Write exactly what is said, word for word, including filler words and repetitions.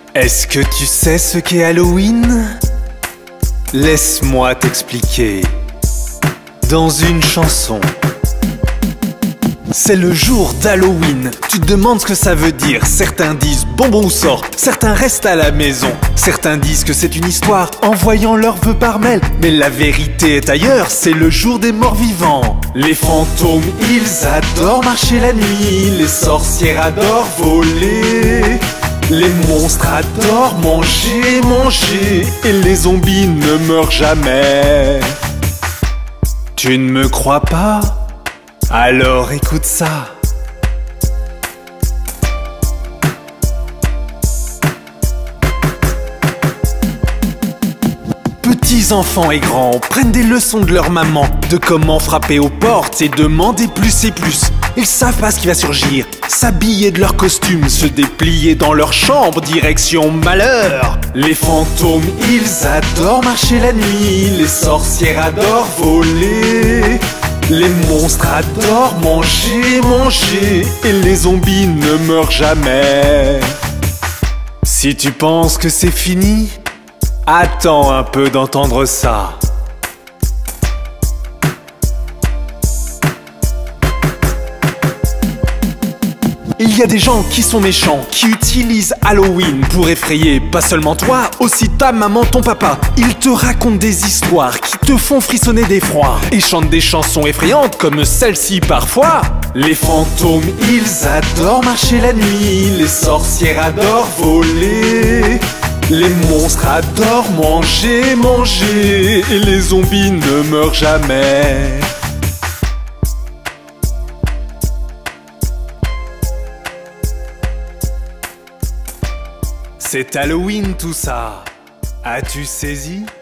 Est-ce que tu sais ce qu'est Halloween? Laisse-moi t'expliquer dans une chanson. C'est le jour d'Halloween, tu te demandes ce que ça veut dire. Certains disent bonbon ou sort, certains restent à la maison. Certains disent que c'est une histoire, envoyant leurs vœux par mail. Mais la vérité est ailleurs, c'est le jour des morts vivants. Les fantômes, ils adorent marcher la nuit. Les sorcières adorent voler. Les monstres adorent manger, manger. Et les zombies ne meurent jamais. Tu ne me crois pas? Alors écoute ça. Petits enfants et grands prennent des leçons de leur maman, de comment frapper aux portes et demander plus et plus. Ils savent pas ce qui va surgir, s'habiller de leur costume, se déplier dans leur chambre, direction malheur. Les fantômes, ils adorent marcher la nuit, les sorcières adorent voler. Les monstres adorent manger, manger. Et les zombies ne meurent jamais. Si tu penses que c'est fini, attends un peu d'entendre ça. Il y a des gens qui sont méchants, qui utilisent Halloween pour effrayer pas seulement toi, aussi ta maman, ton papa. Ils te racontent des histoires qui te font frissonner d'effroi et chantent des chansons effrayantes comme celle-ci parfois. Les fantômes, ils adorent marcher la nuit, les sorcières adorent voler. Les monstres adorent manger, manger, et les zombies ne meurent jamais. C'est Halloween tout ça. As-tu saisi?